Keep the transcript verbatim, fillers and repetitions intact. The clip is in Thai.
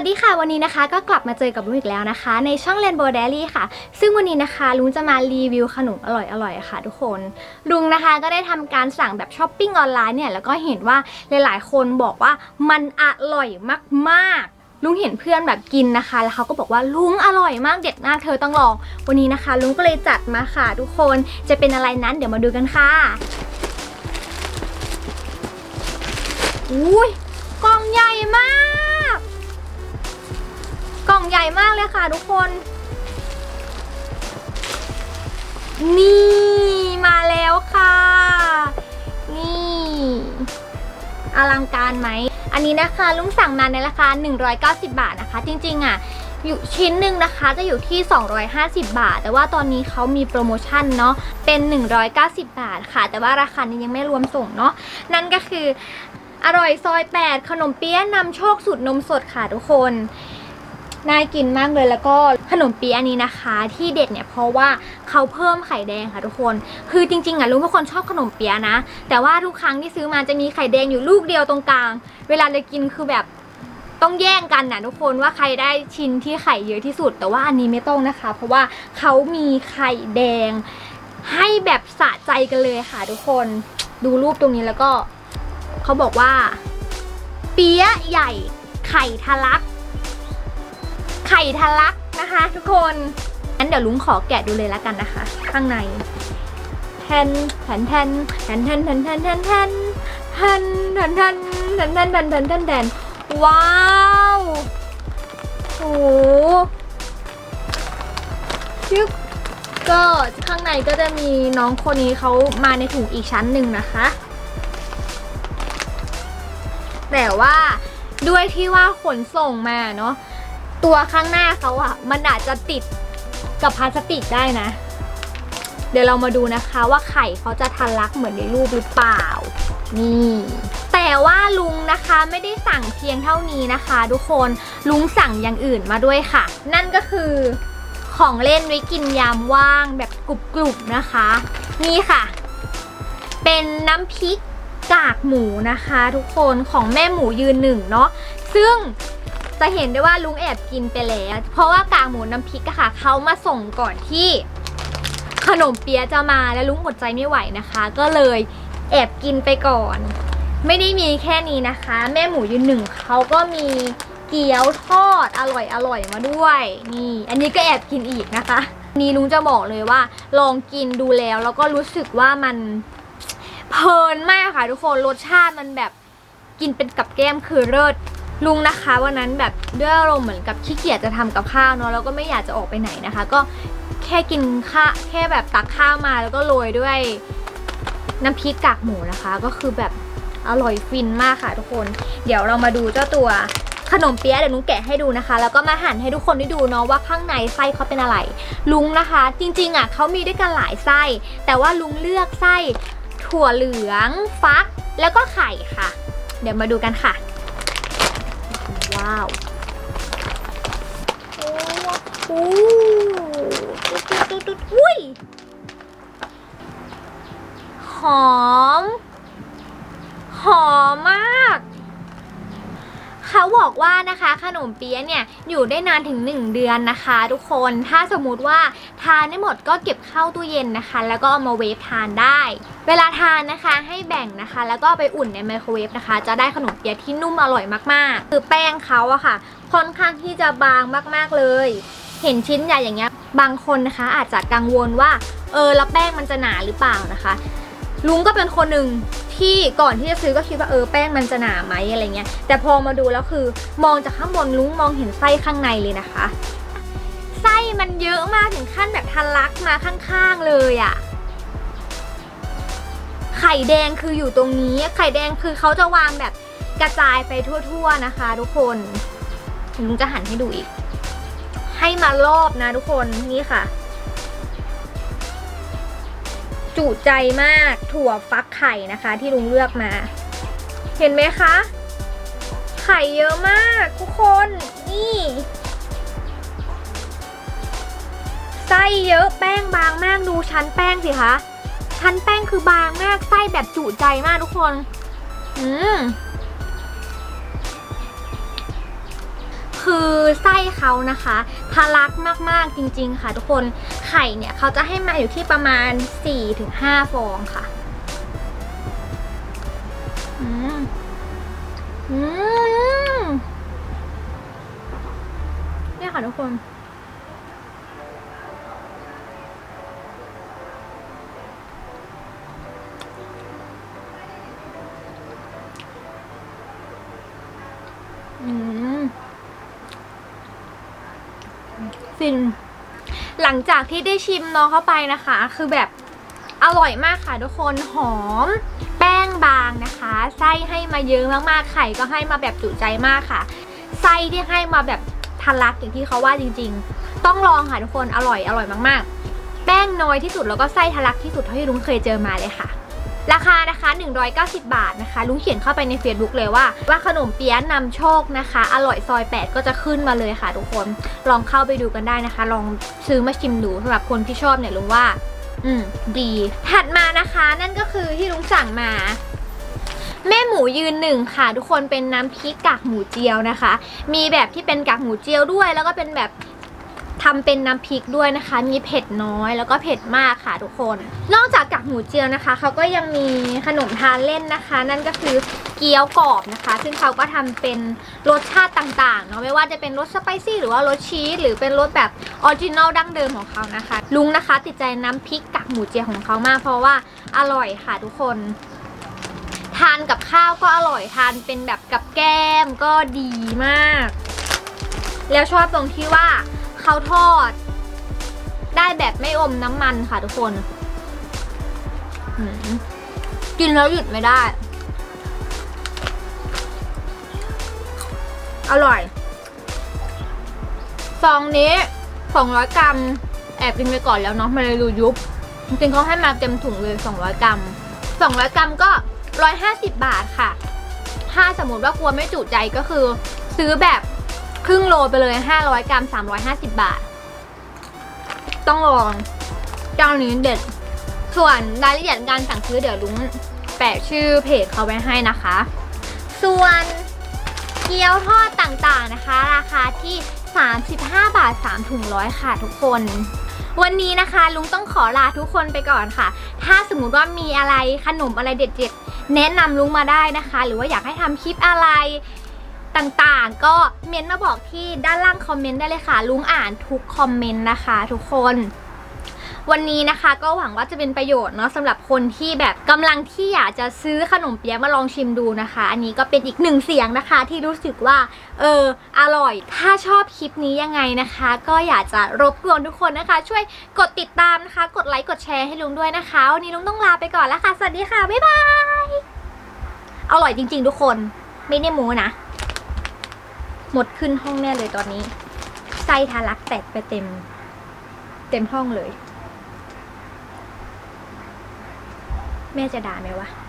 วัสดีค่ะวันนี้นะคะก็กลับมาเจอกับลุงอีกแล้วนะคะในช่อง Rainbow Diary ค่ะซึ่งวันนี้นะคะลุงจะมารีวิวขนมอร่อยๆค่ะทุกคนลุงนะคะก็ได้ทำการสั่งแบบช้อปปิ้งออนไลน์เนี่ยแล้วก็เห็นว่าหลายๆคนบอกว่ามันอร่อยมากๆลุงเห็นเพื่อนแบบกินนะคะแล้วเขาก็บอกว่าลุงอร่อยมากเด็ดมากเธอต้องลองวันนี้นะคะลุงก็เลยจัดมาค่ะทุกคนจะเป็นอะไรนั้นเดี๋ยวมาดูกันค่ะอุ้ยกล่องใหญ่มากกล่องใหญ่มากเลยค่ะทุกคนนี่มาแล้วค่ะนี่อลังการไหมอันนี้นะคะลุงสั่งมาในราคาหนึ่งร้อยเก้าสิบบาทนะคะจริงๆอ่ะอยู่ชิ้นหนึ่งนะคะจะอยู่ที่สองร้อยห้าสิบบาทแต่ว่าตอนนี้เขามีโปรโมชั่นเนาะเป็นหนึ่งร้อยเก้าสิบบาทค่ะแต่ว่าราคานี้ยังไม่รวมส่งเนาะนั่นก็คืออร่อยซอยแปดขนมเปี๊ยะนำโชคสูตรนมสดค่ะทุกคนน่ากินมากเลยแล้วก็ขนมเปี๊ยะอันนี้นะคะที่เด็ดเนี่ยเพราะว่าเขาเพิ่มไข่แดงค่ะทุกคนคือจริงๆอ่ะลุงเป็นคนชอบขนมเปี๊ยะนะแต่ว่าทุกครั้งที่ซื้อมาจะมีไข่แดงอยู่ลูกเดียวตรงกลางเวลาจะกินคือแบบต้องแย่งกันนะทุกคนว่าใครได้ชิ้นที่ไข่เยอะที่สุดแต่ว่าอันนี้ไม่ต้องนะคะเพราะว่าเขามีไข่แดงให้แบบสะใจกันเลยค่ะทุกคนดูรูปตรงนี้แล้วก็เขาบอกว่าเปี๊ยะใหญ่ไข่ทะลักไข่ทะลักนะคะทุกคนงั้นเดี๋ยวลุงขอแกะดูเลยแล้วกันนะคะข้างในแทนแทนแทนแทนแทนแทนแทนแทนแทนแทนแทนแทนแทนแทนแทนแทนแทนแทนว้าวโอ้ยึบก็ข้างในก็จะมีน้องคนนี้เขามาในถุงอีกชั้นหนึ่งนะคะแต่ว่าด้วยที่ว่าขนส่งมาเนาะตัวข้างหน้าเขาอะมันอาจจะติดกับพลาสติกได้นะเดี๋ยวเรามาดูนะคะว่าไข่เขาจะทะลักเหมือนในรูปหรือเปล่านี่แต่ว่าลุงนะคะไม่ได้สั่งเพียงเท่านี้นะคะทุกคนลุงสั่งอย่างอื่นมาด้วยค่ะนั่นก็คือของเล่นไว้กินยามว่างแบบกรุบๆนะคะนี่ค่ะเป็นน้ำพริกกากหมูนะคะทุกคนของแม่หมูยืนหนึ่งเนาะซึ่งจะเห็นได้ว่าลุงแอบกินไปแล้วเพราะว่ากากหมูน้ำพริกอะค่ะเขามาส่งก่อนที่ขนมเปี๊ยะจะมาแล้วลุงอดใจไม่ไหวนะคะก็เลยแอบกินไปก่อนไม่ได้มีแค่นี้นะคะแม่หมูยืนหนึ่งเขาก็มีเกี๊ยวทอดอร่อยอร่อยมาด้วยนี่อันนี้ก็แอบกินอีกนะคะนี่ลุงจะบอกเลยว่าลองกินดูแล้วแล้วก็รู้สึกว่ามันเพลินมากค่ะทุกคนรสชาติมันแบบกินเป็นกับแก้มคือเลิศลุงนะคะวันนั้นแบบด้วยอารมณ์เหมือนกับขี้เกียจจะทำกับข้าวเนาะแล้วก็ไม่อยากจะออกไปไหนนะคะก็แค่กินข้าแค่แบบตักข้าวมาแล้วก็โรยด้วยน้ำพริกกากหมูนะคะก็คือแบบอร่อยฟินมากค่ะทุกคนเดี๋ยวเรามาดูเจ้าตัวขนมเปี๊ยะเดี๋ยวลุงแกะให้ดูนะคะแล้วก็มาหั่นให้ทุกคนได้ดูเนาะว่าข้างในไส้เขาเป็นอะไรลุงนะคะจริงๆอ่ะเขามีด้วยกันหลายไส้แต่ว่าลุงเลือกไส้ถั่วเหลืองฟักแล้วก็ไข่ค่ะเดี๋ยวมาดูกันค่ะว้าวโอ้โหตุ๊ดตุ๊ดตุ๊ดอุ้ยหอมหอมมากเขาบอกว่านะคะขนมเปี๊ยะเนี่ยอยู่ได้นานถึงหนึ่งเดือนนะคะทุกคนถ้าสมมุติว่าทานไม่หมดก็เก็บเข้าตู้เย็นนะคะแล้วก็เอามาเวฟทานได้เวลาทานนะคะให้แบ่งนะคะแล้วก็ไปอุ่นในไมโครเวฟนะคะจะได้ขนมเปี๊ยะที่นุ่มอร่อยมากๆคือแป้งเขาอะค่ะค่อนข้างที่จะบางมากๆเลยเห็นชิ้นใหญ่อย่างเงี้ยบางคนนะคะอาจจะกังวลว่าเออแล้วแป้งมันจะหนาหรือเปล่านะคะลุงก็เป็นคนหนึ่งที่ก่อนที่จะซื้อก็คิดว่าเออแป้งมันจะหนาไหมอะไรเงี้ยแต่พอมาดูแล้วคือมองจากข้างบนลุงมองเห็นไส้ข้างในเลยนะคะไส้มันเยอะมากถึงขั้นแบบทะลักมาข้างๆเลยอะไข่แดงคืออยู่ตรงนี้ไข่แดงคือเขาจะวางแบบกระจายไปทั่วๆนะคะทุกคนลุงจะหั่นให้ดูอีกให้มารอบนะทุกคนนี่ค่ะจุใจมากถั่วฟักไข่นะคะที่ลุงเลือกมาเห็นไหมคะไข่เยอะมากทุกคนนี่ไส้เยอะแป้งบางมากดูชั้นแป้งสิคะชั้นแป้งคือบางมากไส้แบบจุใจมากทุกคนอืมคือไส้เขานะคะทะลักมากๆจริงๆค่ะทุกคนไข่เนี่ยเขาจะให้มาอยู่ที่ประมาณ สี่ถึงห้า ฟองค่ะอืมอืมเนี่ยค่ะทุกคนอืมฟินหลังจากที่ได้ชิมน้องเข้าไปนะคะคือแบบอร่อยมากค่ะทุกคนหอมแป้งบางนะคะไส้ให้มาเยอะมากๆไข่ก็ให้มาแบบจุใจมากค่ะไส้ที่ให้มาแบบทะลักอย่างที่เขาว่าจริงๆต้องลองค่ะทุกคนอร่อยอร่อยมากๆแป้งน้อยที่สุดแล้วก็ไส้ทะลักที่สุดเท่าที่ลุงเคยเจอมาเลยค่ะราคานะคะหนึ่งร้อยเก้าสิบบาทนะคะลุงเขียนเข้าไปใน Facebook เลยว่าว่าขนมเปี๊ยะนำโชคนะคะอร่อยซอยแปดก็จะขึ้นมาเลยค่ะทุกคนลองเข้าไปดูกันได้นะคะลองซื้อมาชิมดูสำหรับคนที่ชอบเนี่ยลุงว่าอืมดีถัดมานะคะนั่นก็คือที่ลุงสั่งมาแม่หมูยืนหนึ่งค่ะทุกคนเป็นน้ำพริกกากหมูเจียวนะคะมีแบบที่เป็นกากหมูเจียวด้วยแล้วก็เป็นแบบทำเป็นน้ำพริกด้วยนะคะมีเผ็ดน้อยแล้วก็เผ็ดมากค่ะทุกคนนอกจากกากหมูเจียวนะคะเขาก็ยังมีขนมทานเล่นนะคะนั่นก็คือเกี๊ยวกรอบนะคะซึ่งเขาก็ทำเป็นรสชาติต่างๆเนาะไม่ว่าจะเป็นรสสไปซี่หรือว่ารสชีสหรือเป็นรสแบบออริจินอลดั้งเดิมของเขานะคะลุงนะคะติดใจน้ำพริกกากหมูเจียวของเขามากเพราะว่าอร่อยค่ะทุกคนทานกับข้าวก็อร่อยทานเป็นแบบกับแก้มก็ดีมากแล้วชอบตรงที่ว่าเขาทอดได้แบบไม่อมน้ำมันค่ะทุกคนกินแล้วหยุดไม่ได้อร่อยซองนี้สองร้อยกรัมแอบกินไปก่อนแล้วเนาะมันเลยดูยุบจริงๆเขาให้มาเต็มถุงเลยสองร้อยกรัมสองร้อยกรัมก็หนึ่งร้อยห้าสิบบาทค่ะถ้าสมมติว่ากลัวไม่จุใจก็คือซื้อแบบครึ่งโลไปเลยห้าร้อยกรัมสามร้อยห้าสิบบาทต้องลองเจ้านี้เด็ดส่วนรายละเอียดการสั่งซื้อเดี๋ยวลุงแปะชื่อเพจเขาไว้ให้นะคะส่วนเกี๊ยวทอดต่างๆนะคะราคาที่สามสิบห้าบาทสามถุงร้อยค่ะทุกคนวันนี้นะคะลุงต้องขอลาทุกคนไปก่อนค่ะถ้าสมมุติว่ามีอะไรขนมอะไรเด็ดๆแนะนำลุงมาได้นะคะหรือว่าอยากให้ทำคลิปอะไรต่างๆก็เมนต์มาบอกที่ด้านล่างคอมเมนต์ได้เลยค่ะลุงอ่านทุกคอมเมนต์นะคะทุกคนวันนี้นะคะก็หวังว่าจะเป็นประโยชน์เนาะสำหรับคนที่แบบกำลังที่อยากจะซื้อขนมเปี๊ยะมาลองชิมดูนะคะอันนี้ก็เป็นอีกหนึ่งเสียงนะคะที่รู้สึกว่าเอออร่อยถ้าชอบคลิปนี้ยังไงนะคะก็อยากจะรบกวนทุกคนนะคะช่วยกดติดตามนะคะกดไลค์กดแชร์ให้ลุงด้วยนะคะวันนี้ลุงต้องลาไปก่อนแล้วค่ะสวัสดีค่ะบ๊ายบายอร่อยจริงๆทุกคนไม่ได้โม้นะหมดขึ้นห้องแน่เลยตอนนี้ไส้ทะลักแตกไปเต็มเต็มห้องเลยแม่จะด่าไหมวะ